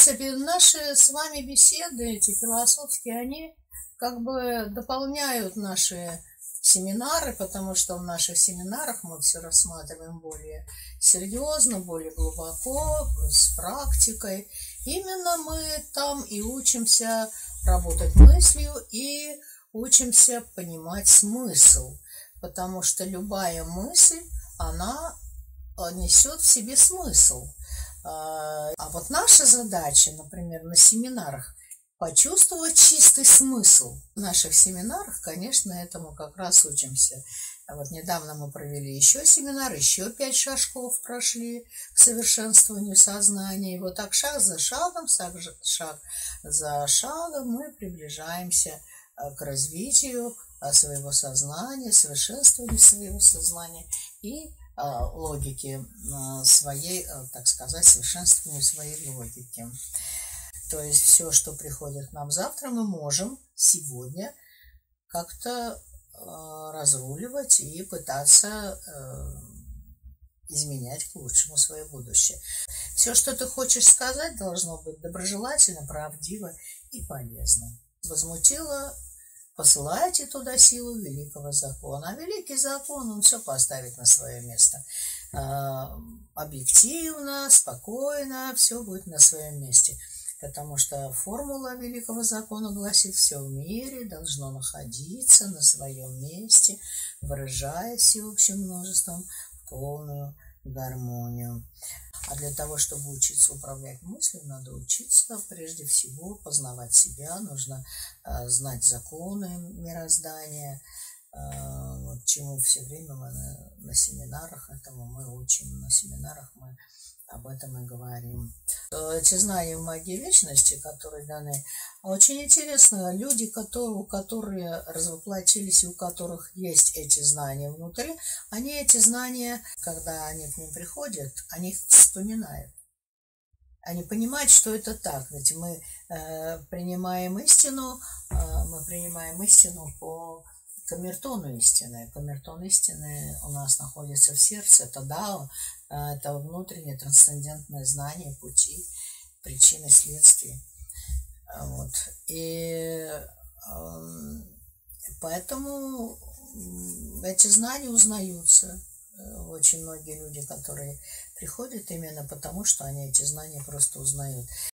принципе, наши с вами беседы, эти философские, они как бы дополняют наши семинары, потому что в наших семинарах мы все рассматриваем более серьезно, более глубоко, с практикой. Именно мы там и учимся работать мыслью и учимся понимать смысл, потому что любая мысль, она несет в себе смысл. А вот наша задача, например, на семинарах, почувствовать чистый смысл. В наших семинарах, конечно, этому как раз учимся. А вот недавно мы провели еще семинар, еще 5 шажков прошли к совершенствованию сознания. И вот так шаг за шагом, шаг за шагом мы приближаемся к развитию своего сознания, совершенствованию своего сознания и логики своей, так сказать, совершенствованию своей логики. То есть все, что приходит к нам завтра, мы можем сегодня как-то разруливать и пытаться изменять к лучшему свое будущее. Все, что ты хочешь сказать, должно быть доброжелательно, правдиво и полезно. Возмутило, посылайте туда силу великого закона. А великий закон, он все поставит на свое место. Объективно, спокойно, все будет на своем месте. Потому что формула великого закона гласит: все в мире должно находиться на своем месте, выражаясь всеобщим множеством в полную гармонию. А для того, чтобы учиться управлять мыслью, надо учиться прежде всего познавать себя, нужно знать законы мироздания, вот чему все время мы на семинарах, этому мы учим, на семинарах мы об этом и говорим. Эти знания в магии вечности, которые даны, очень интересно. Люди, которые развоплотились, и у которых есть эти знания внутри, они эти знания, когда они к ним приходят, они их вспоминают. Они понимают, что это так. Ведь мы принимаем истину по камертону истины. Камертон истины у нас находится в сердце. Это дао, это внутреннее трансцендентное знание пути, причины, следствия. Вот. И поэтому эти знания узнаются. Очень многие люди, которые приходят именно потому, что они эти знания просто узнают.